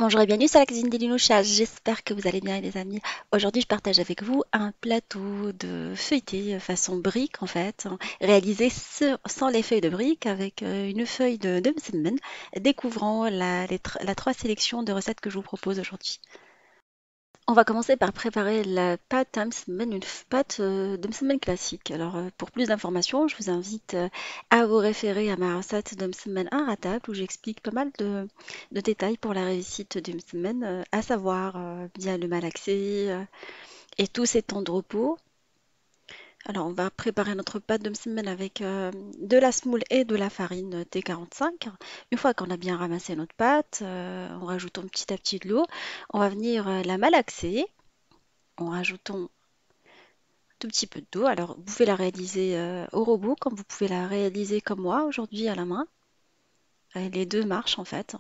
Bonjour et bienvenue sur la cuisine des Linouchas. J'espère que vous allez bien les amis. Aujourd'hui, je partage avec vous un plateau de feuilleté façon brique en fait, réalisé sans les feuilles de brique avec une feuille de msemen, découvrant la trois sélections de recettes que je vous propose aujourd'hui. On va commencer par préparer la pâte à msemen, une pâte de msemen classique. Alors, pour plus d'informations, je vous invite à vous référer à ma recette de msemen inratable où j'explique pas mal de détails pour la réussite du msemen, à savoir bien le malaxer et tous ses temps de repos. Alors, on va préparer notre pâte de msemen avec de la semoule et de la farine T45. Une fois qu'on a bien ramassé notre pâte, en rajoutant petit à petit de l'eau, on va venir la malaxer en rajoutant un tout petit peu d'eau. Alors, vous pouvez la réaliser au robot comme vous pouvez la réaliser comme moi aujourd'hui à la main. Les deux marchent en fait.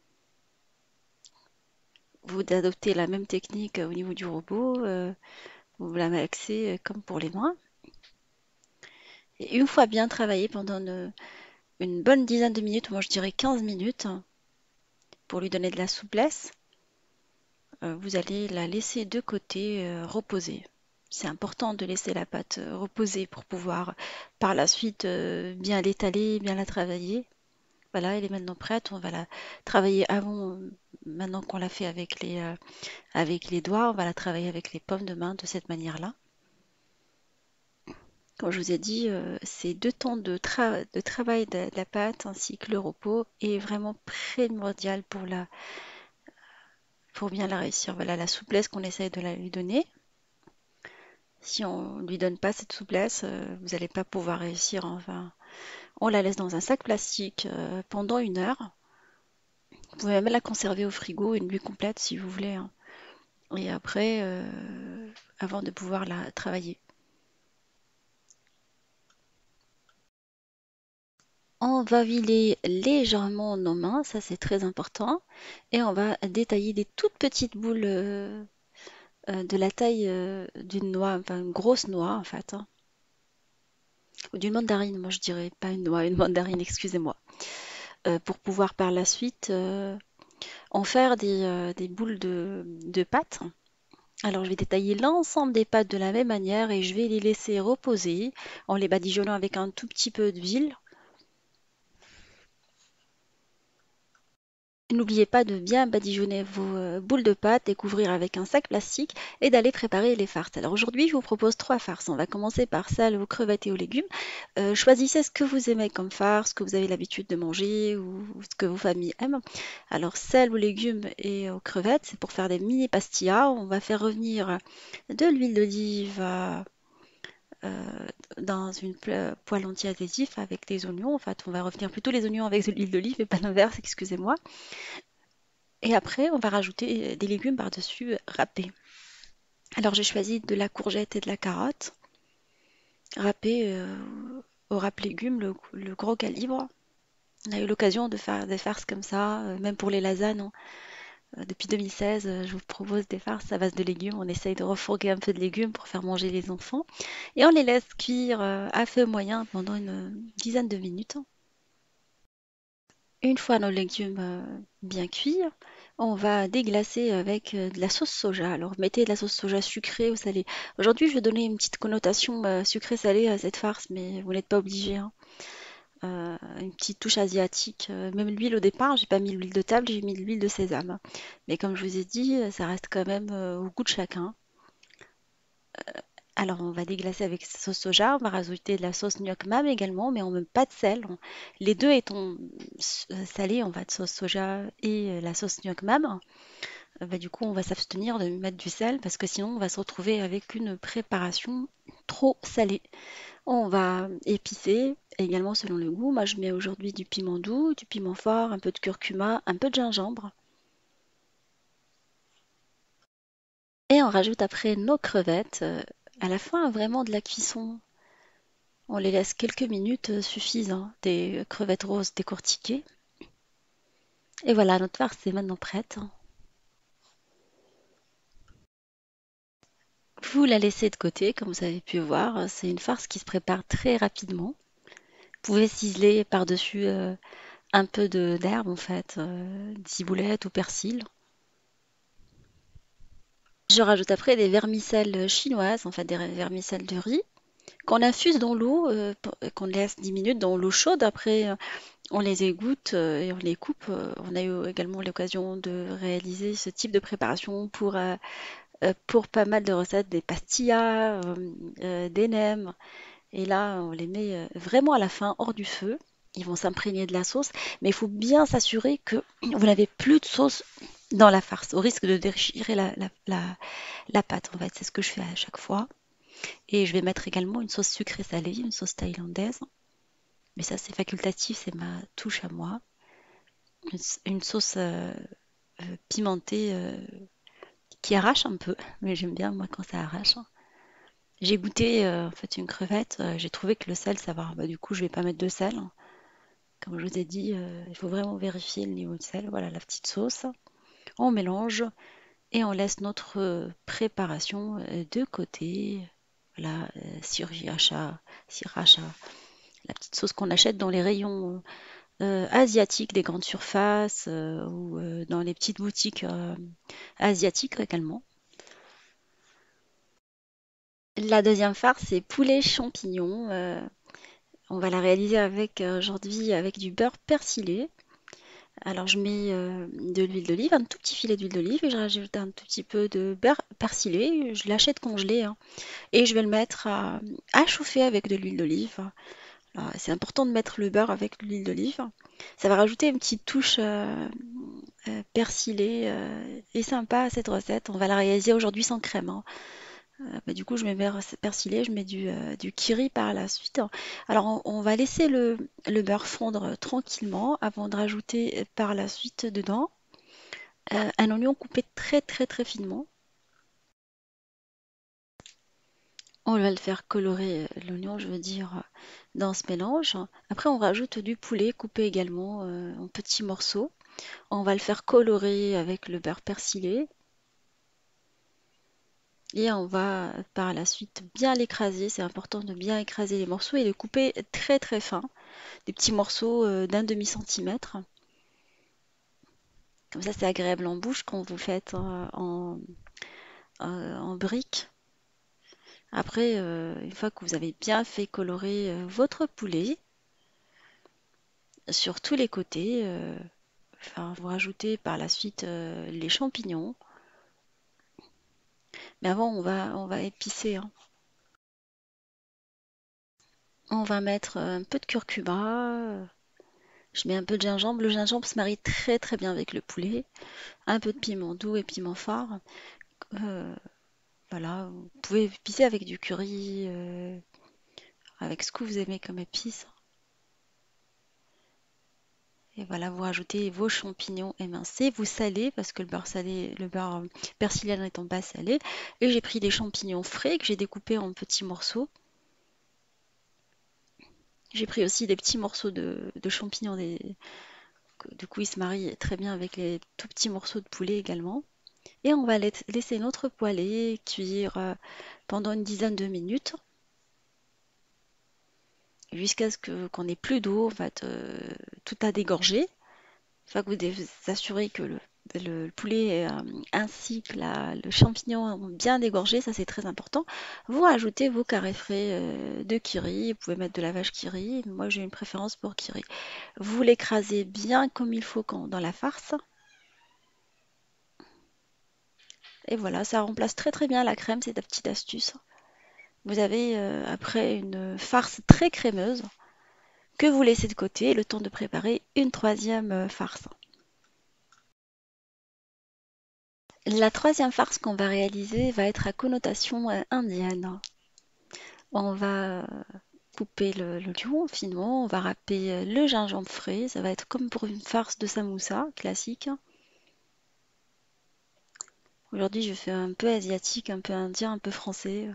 Vous adoptez la même technique au niveau du robot, vous la malaxez comme pour les mains. Et une fois bien travaillé pendant une bonne dizaine de minutes, moi je dirais 15 minutes, pour lui donner de la souplesse, vous allez la laisser de côté reposer. C'est important de laisser la pâte reposer pour pouvoir par la suite bien l'étaler, bien la travailler. Voilà, elle est maintenant prête. On va la travailler avant, maintenant qu'on l'a fait avec les doigts, on va la travailler avec les paumes de main de cette manière-là. Comme je vous ai dit, ces deux temps de travail de la pâte ainsi que le repos est vraiment primordial pour bien la réussir. Voilà la souplesse qu'on essaye de lui donner. Si on ne lui donne pas cette souplesse, vous n'allez pas pouvoir réussir. Enfin, on la laisse dans un sac plastique pendant 1 heure. Vous pouvez même la conserver au frigo une nuit complète si vous voulez, hein. Et après, avant de pouvoir la travailler. On va huiler légèrement nos mains, ça c'est très important. Et on va détailler des toutes petites boules de la taille d'une noix, enfin une grosse noix en fait, hein. Ou d'une mandarine, moi je dirais, pas une noix, une mandarine, excusez-moi. Pour pouvoir par la suite en faire des boules de pâte. Alors je vais détailler l'ensemble des pâtes de la même manière et je vais les laisser reposer en les badigeonnant avec un tout petit peu d'huile. N'oubliez pas de bien badigeonner vos boules de pâte et couvrir avec un sac plastique et d'aller préparer les farces. Alors aujourd'hui, je vous propose 3 farces. On va commencer par celle aux crevettes et aux légumes. Choisissez ce que vous aimez comme farce, ce que vous avez l'habitude de manger ou ce que vos familles aiment. Alors celle aux légumes et aux crevettes, c'est pour faire des mini pastillas. On va faire revenir de l'huile d'olive dans une poêle anti-adhésif avec des oignons. En fait, on va revenir plutôt les oignons avec de l'huile d'olive et pas l'inverse, excusez-moi. Et après, on va rajouter des légumes par-dessus râpés. Alors, j'ai choisi de la courgette et de la carotte, râpées au râpe légumes, le gros calibre. On a eu l'occasion de faire des farces comme ça, même pour les lasagnes, hein. Depuis 2016, je vous propose des farces à base de légumes. On essaye de refourguer un peu de légumes pour faire manger les enfants. Et on les laisse cuire à feu moyen pendant une dizaine de minutes. Une fois nos légumes bien cuits, on va déglacer avec de la sauce soja. Alors, mettez de la sauce soja sucrée ou salée. Aujourd'hui, je vais donner une petite connotation sucrée-salée à cette farce, mais vous n'êtes pas obligé, hein. Une petite touche asiatique. Même l'huile au départ, j'ai pas mis l'huile de table, j'ai mis de l'huile de sésame. Mais comme je vous ai dit, ça reste quand même au goût de chacun. Alors, on va déglacer avec sauce soja, on va rajouter de la sauce gnoc mam également, mais on ne met pas de sel. Les deux étant salés, on va de sauce soja et la sauce gnoc mam. Bah, du coup, on va s'abstenir de mettre du sel parce que sinon, on va se retrouver avec une préparation trop salée. On va épicer également selon le goût. Moi, je mets aujourd'hui du piment doux, du piment fort, un peu de curcuma, un peu de gingembre. Et on rajoute après nos crevettes à la fin vraiment de la cuisson. On les laisse quelques minutes suffisent, hein, des crevettes roses décortiquées. Et voilà, notre farce est maintenant prête. Vous la laissez de côté, comme vous avez pu voir. C'est une farce qui se prépare très rapidement. Vous pouvez ciseler par-dessus un peu d'herbe, en fait, ciboulette ou persil. Je rajoute après des vermicelles chinoises, en fait des vermicelles de riz, qu'on infuse dans l'eau, qu'on laisse 10 minutes dans l'eau chaude. Après, on les égoutte et on les coupe. On a eu également l'occasion de réaliser ce type de préparation pour pas mal de recettes, des pastillas, des nems. Et là, on les met vraiment à la fin, hors du feu. Ils vont s'imprégner de la sauce, mais il faut bien s'assurer que vous n'avez plus de sauce dans la farce, au risque de déchirer la pâte. En fait, c'est ce que je fais à chaque fois. Et je vais mettre également une sauce sucrée salée, une sauce thaïlandaise. Mais ça, c'est facultatif, c'est ma touche à moi. Une sauce pimentée qui arrache un peu, mais j'aime bien moi quand ça arrache. J'ai goûté en fait une crevette, j'ai trouvé que le sel ça va. Bah, du coup, je vais pas mettre de sel. Comme je vous ai dit, il faut vraiment vérifier le niveau de sel. Voilà la petite sauce. On mélange et on laisse notre préparation de côté. Voilà, sriracha, la petite sauce qu'on achète dans les rayons asiatiques des grandes surfaces ou dans les petites boutiques asiatiques également. La deuxième farce, c'est poulet champignon. On va la réaliser avec aujourd'hui avec du beurre persillé. Alors je mets de l'huile d'olive, un tout petit filet d'huile d'olive et je rajoute un tout petit peu de beurre persillé. Je l'achète congelé hein, et je vais le mettre à chauffer avec de l'huile d'olive. C'est important de mettre le beurre avec l'huile d'olive. Ça va rajouter une petite touche persillée et sympa à cette recette. On va la réaliser aujourd'hui sans crème, hein. Bah, du coup, je mets persillé, je mets du curry par la suite. Alors, on va laisser le beurre fondre tranquillement avant de rajouter par la suite dedans un oignon coupé très très très finement. On va le faire colorer, l'oignon, je veux dire, dans ce mélange. Après, on rajoute du poulet coupé également en petits morceaux. On va le faire colorer avec le beurre persillé. Et on va par la suite bien l'écraser. C'est important de bien écraser les morceaux et de couper très très fin. Des petits morceaux d'un demi-centimètre. Comme ça, c'est agréable en bouche quand vous le faites en briques. Après, une fois que vous avez bien fait colorer votre poulet sur tous les côtés, enfin, vous rajoutez par la suite les champignons. Mais avant, on va épicer, hein. On va mettre un peu de curcuma. Je mets un peu de gingembre. Le gingembre se marie très très bien avec le poulet. Un peu de piment doux et piment fort. Euh, voilà, vous pouvez épicer avec du curry, avec ce que vous aimez comme épices. Et voilà, vous rajoutez vos champignons émincés, vous salez parce que le beurre salé, le beurre persillé n'étant pas salé. Et j'ai pris des champignons frais que j'ai découpés en petits morceaux. J'ai pris aussi des petits morceaux de champignons. Du coup, ils se marient très bien avec les tout petits morceaux de poulet également. Et on va laisser notre poêlée cuire pendant une dizaine de minutes jusqu'à ce qu'on n'ait plus d'eau, en fait, tout a dégorgé. Une fois que vous assurez que le poulet ainsi que le champignon ont bien dégorgé, ça c'est très important. Vous rajoutez vos carrés frais de kiri, vous pouvez mettre de la vache kiri, moi j'ai une préférence pour kiri. Vous l'écrasez bien comme il faut dans la farce. Et voilà, ça remplace très très bien la crème, c'est ta petite astuce. Vous avez après une farce très crémeuse que vous laissez de côté, le temps de préparer une troisième farce. La troisième farce qu'on va réaliser va être à connotation indienne. On va couper l'oignon finement, on va râper le gingembre frais, ça va être comme pour une farce de samoussa classique. Aujourd'hui, je fais un peu asiatique, un peu indien, un peu français.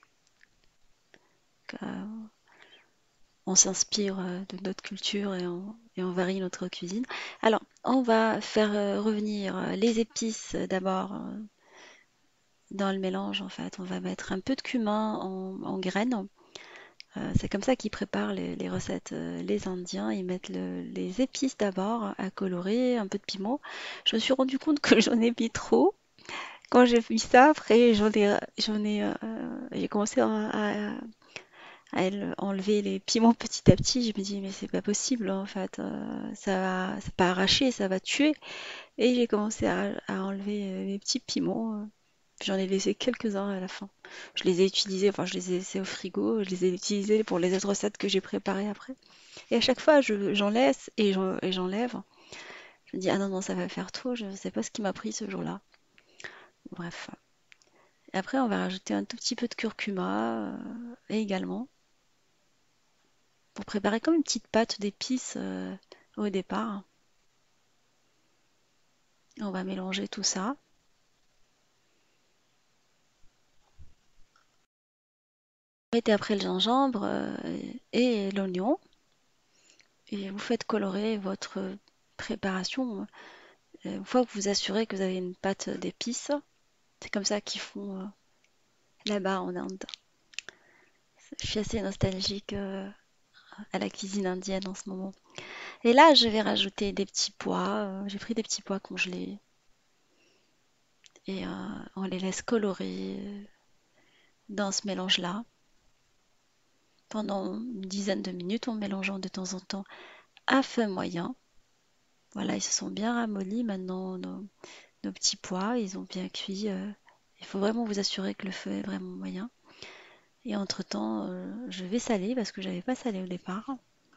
On s'inspire de notre culture et on varie notre cuisine. Alors, on va faire revenir les épices d'abord dans le mélange. En fait, on va mettre un peu de cumin en graines. C'est comme ça qu'ils préparent les recettes. Les Indiens, ils mettent les épices d'abord à colorer, un peu de piment. Je me suis rendu compte que j'en ai mis trop. Quand j'ai vu ça, après, j'ai commencé enlever les piments petit à petit. Je me dis, mais c'est pas possible, en fait. C'est pas arracher, ça va tuer. Et j'ai commencé à enlever les petits piments. J'en ai laissé quelques-uns à la fin. Je les ai utilisés, enfin, je les ai laissés au frigo. Je les ai utilisés pour les autres recettes que j'ai préparées après. Et à chaque fois, j'en laisse et j'enlève. Je me dis, ah non, non, ça va faire trop. Je ne sais pas ce qui m'a pris ce jour-là. Bref. Et après, on va rajouter un tout petit peu de curcuma également pour préparer comme une petite pâte d'épices au départ. On va mélanger tout ça. Mettez après le gingembre et l'oignon et vous faites colorer votre préparation. Une fois que vous assurez que vous avez une pâte d'épices, c'est comme ça qu'ils font là-bas en Inde. Je suis assez nostalgique à la cuisine indienne en ce moment. Et là, je vais rajouter des petits pois. J'ai pris des petits pois congelés et on les laisse colorer dans ce mélange-là pendant une dizaine de minutes en mélangeant de temps en temps à feu moyen. Voilà, ils se sont bien ramollis maintenant, nos petits pois, ils ont bien cuit. Il faut vraiment vous assurer que le feu est vraiment moyen. Et entre-temps, je vais saler parce que j'avais pas salé au départ.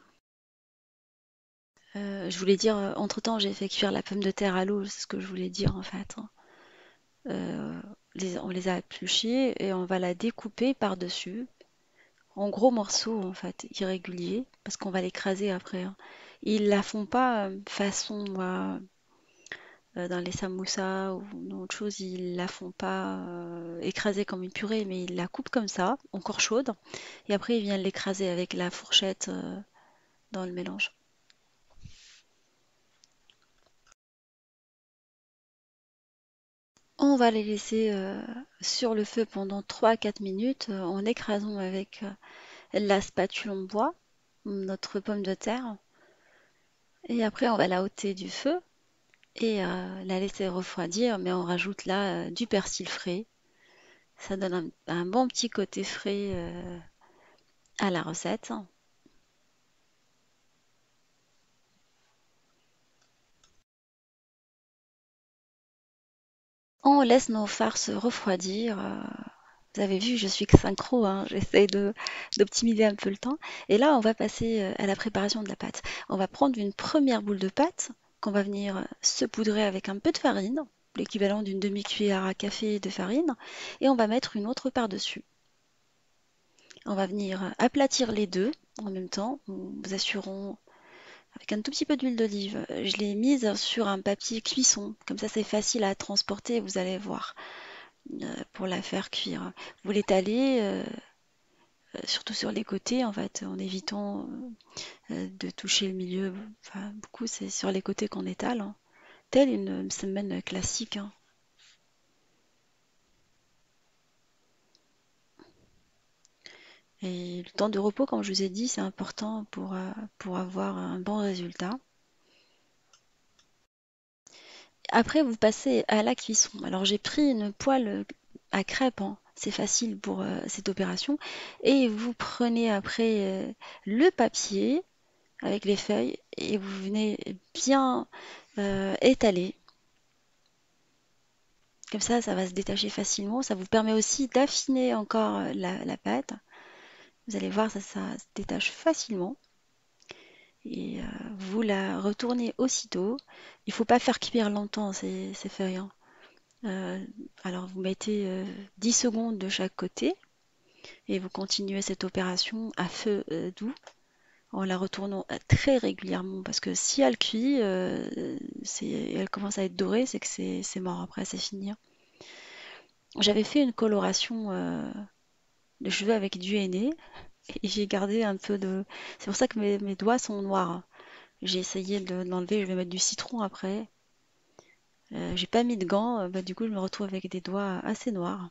Je voulais dire, entre-temps, j'ai fait cuire la pomme de terre à l'eau, c'est ce que je voulais dire en fait. Euh, on les a épluchés et on va la découper par-dessus en gros morceaux en fait, irréguliers, parce qu'on va l'écraser après, hein. Ils la font pas façon dans les samoussas ou dans autre chose, ils la font pas écraser comme une purée, mais ils la coupent comme ça, encore chaude, et après ils viennent l'écraser avec la fourchette dans le mélange. On va les laisser sur le feu pendant 3 à 4 minutes en écrasant avec la spatule en bois notre pomme de terre. Et après, on va la ôter du feu et la laisser refroidir, mais on rajoute là du persil frais. Ça donne un bon petit côté frais à la recette. On laisse nos farces refroidir. Vous avez vu, je suis synchro, hein, j'essaie d'optimiser un peu le temps. Et là, on va passer à la préparation de la pâte. On va prendre une première boule de pâte qu'on va venir saupoudrer avec un peu de farine, l'équivalent d'une demi-cuillère à café de farine, et on va mettre une autre par-dessus. On va venir aplatir les deux en même temps. Nous vous assurons avec un tout petit peu d'huile d'olive. Je l'ai mise sur un papier cuisson. Comme ça, c'est facile à transporter, vous allez voir, pour la faire cuire. Vous l'étalez, surtout sur les côtés, en fait, en évitant de toucher le milieu. Enfin, beaucoup, c'est sur les côtés qu'on étale, hein. Telle une semaine classique, hein. Et le temps de repos, comme je vous ai dit, c'est important pour avoir un bon résultat. Après, vous passez à la cuisson. Alors, j'ai pris une poêle à crêpes, hein. C'est facile pour cette opération. Et vous prenez après le papier avec les feuilles et vous venez bien étaler. Comme ça va se détacher facilement. Ça vous permet aussi d'affiner encore la pâte. Vous allez voir, ça se détache facilement. Et vous la retournez aussitôt. Il ne faut pas faire cuire longtemps ces feuilles, hein. Euh, alors vous mettez 10 secondes de chaque côté et vous continuez cette opération à feu doux en la retournant très régulièrement parce que si elle cuit, elle commence à être dorée, c'est que c'est mort après, c'est fini, hein. J'avais fait une coloration de cheveux avec du henné et j'ai gardé un peu de... C'est pour ça que mes doigts sont noirs, hein. J'ai essayé de l'enlever, je vais mettre du citron après. J'ai pas mis de gants, bah, du coup je me retrouve avec des doigts assez noirs.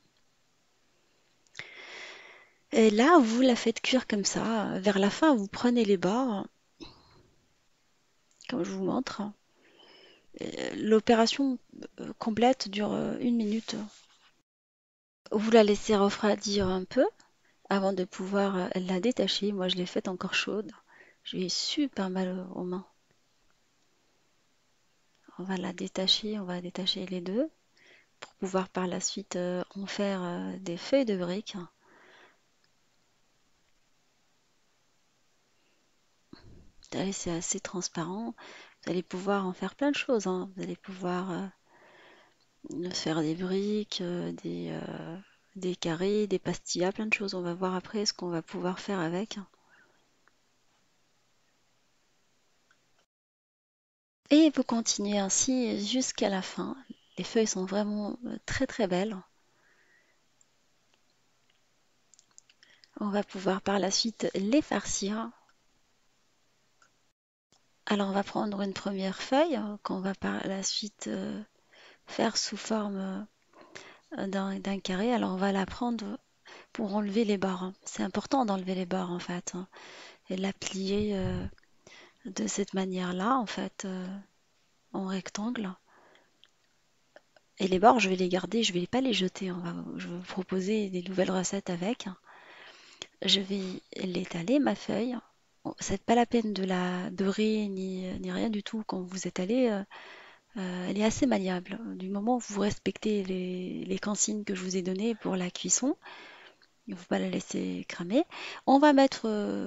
Et là, vous la faites cuire comme ça. Vers la fin, vous prenez les bords, comme je vous montre. L'opération complète dure 1 minute. Vous la laissez refroidir un peu avant de pouvoir la détacher. Moi, je l'ai faite encore chaude. J'ai eu super mal aux mains. On va détacher les deux pour pouvoir par la suite en faire des feuilles de briques. Vous allez, c'est assez transparent. Vous allez pouvoir en faire plein de choses, hein. Vous allez pouvoir faire des briques, des carrés, des pastillas, plein de choses. On va voir après ce qu'on va pouvoir faire avec. Et vous continuez ainsi jusqu'à la fin. Les feuilles sont vraiment très très belles. On va pouvoir par la suite les farcir. Alors on va prendre une première feuille qu'on va par la suite faire sous forme d'un carré. Alors on va la prendre pour enlever les bords, hein. C'est important d'enlever les bords en fait, hein, et la plier de cette manière-là en fait en rectangle. Et les bords, je vais les garder, je vais pas les jeter. Je vais vous proposer des nouvelles recettes avec. Je vais l'étaler, ma feuille. Bon, c'est pas la peine de la beurrer ni rien du tout. Quand vous étalez, elle est assez maniable. Du moment où vous respectez les consignes que je vous ai données pour la cuisson, il ne faut pas la laisser cramer. On va mettre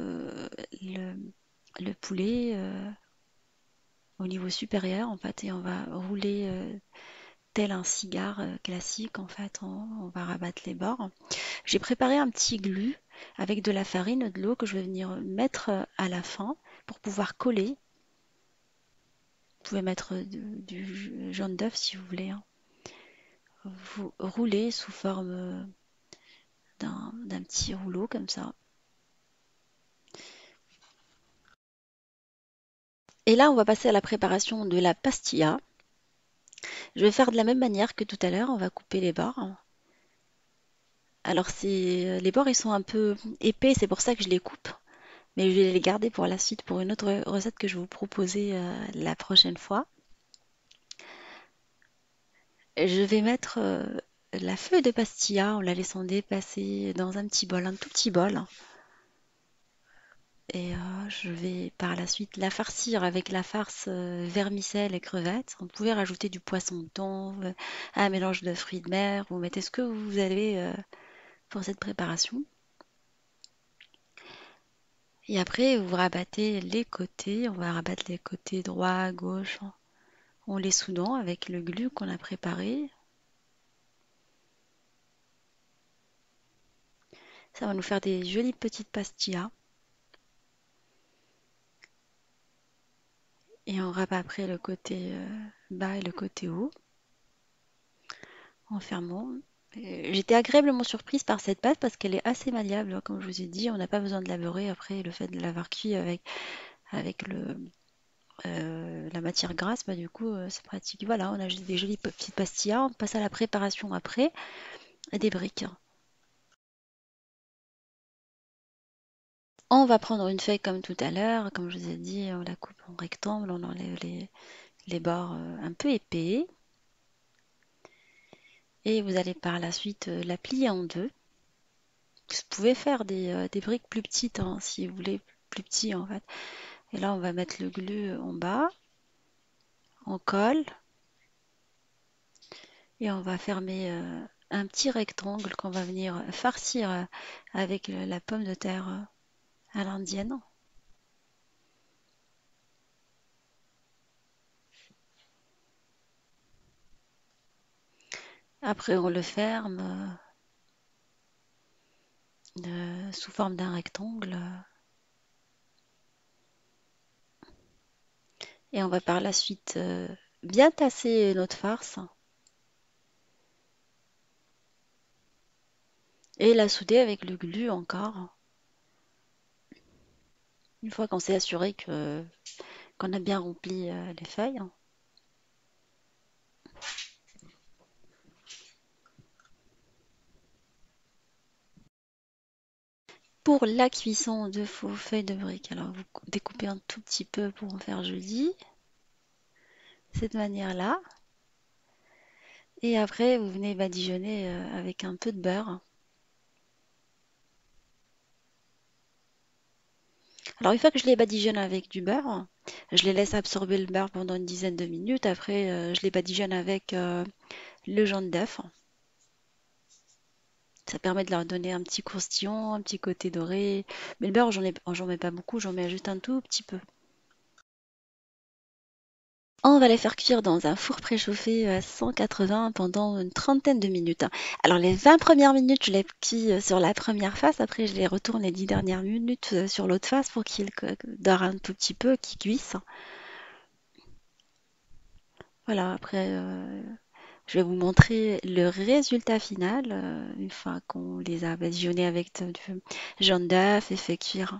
le poulet au niveau supérieur en fait et on va rouler tel un cigare classique en fait. On va rabattre les bords. J'ai préparé un petit glu avec de la farine, de l'eau que je vais venir mettre à la fin pour pouvoir coller. Vous pouvez mettre du jaune d'œuf si vous voulez, hein. Vous roulez sous forme d'un petit rouleau comme ça. Et là, on va passer à la préparation de la pastilla. Je vais faire de la même manière que tout à l'heure. On va couper les bords. Alors, les bords, ils sont un peu épais, c'est pour ça que je les coupe. Mais je vais les garder pour la suite, pour une autre recette que je vais vous proposer la prochaine fois. Je vais mettre la feuille de pastilla en la laissant dépasser dans un petit bol, un tout petit bol. Et je vais par la suite la farcir avec la farce vermicelle et crevettes. Vous pouvez rajouter du poisson thon, un mélange de fruits de mer. Vous mettez ce que vous avez pour cette préparation. Et après, vous rabattez les côtés. On va rabattre les côtés droit, gauche, en les soudant avec le glu qu'on a préparé. Ça va nous faire des jolies petites pastillas. Et on rabat après le côté bas et le côté haut en fermant. J'étais agréablement surprise par cette pâte parce qu'elle est assez malléable, hein. Comme je vous ai dit, on n'a pas besoin de la beurrer après le fait de l'avoir cuit avec la matière grasse, bah, du coup c'est pratique. Voilà, on a juste des jolies petites pastillas. On passe à la préparation après des briques. On va prendre une feuille comme tout à l'heure, comme je vous ai dit, on la coupe en rectangle, on enlève les bords un peu épais et vous allez par la suite la plier en deux. Vous pouvez faire des briques plus petites hein, si vous voulez, plus petits en fait. Et là, on va mettre le glu en bas, on colle et on va fermer un petit rectangle qu'on va venir farcir avec la pomme de terre à l'indienne. Après, on le ferme sous forme d'un rectangle et on va par la suite bien tasser notre farce et la souder avec le glu encore. Une fois qu'on s'est assuré qu'on a bien rempli les feuilles. Pour la cuisson de vos feuilles de briques, alors vous découpez un tout petit peu pour en faire joli. cette manière-là. Et après, vous venez badigeonner avec un peu de beurre. Alors, une fois que je les badigeonne avec du beurre, je les laisse absorber le beurre pendant une dizaine de minutes. Après, je les badigeonne avec le jaune d'œuf. Ça permet de leur donner un petit croustillant, un petit côté doré. Mais le beurre, j'en mets pas beaucoup, j'en mets juste un tout petit peu. On va les faire cuire dans un four préchauffé à 180 pendant une trentaine de minutes. Alors les 20 premières minutes, je les cuis sur la première face. Après, je les retourne les 10 dernières minutes sur l'autre face pour qu'ils dorent un tout petit peu, qu'ils cuissent. Voilà, après, je vais vous montrer le résultat final une fois qu'on les a badigeonnés avec du jaune d'œuf et fait cuire.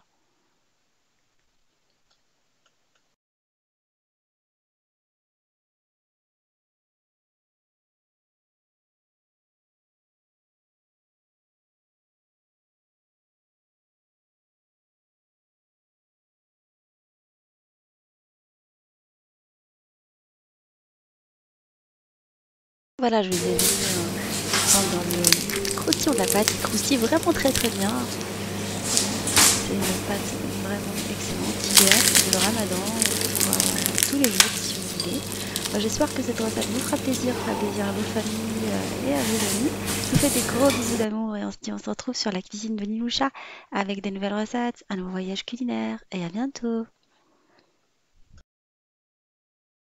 Voilà, je les ai mis dans le croustillant de la pâte. Il croustille vraiment très très bien. C'est une pâte vraiment excellente, idéale pour le ramadan, pour tous les jours si vous voulez. J'espère que cette recette vous fera plaisir à vos familles et à vos amis. Je vous fais des gros bisous d'amour et on se dit on se retrouve sur la cuisine de Niloucha avec des nouvelles recettes, un nouveau voyage culinaire et à bientôt.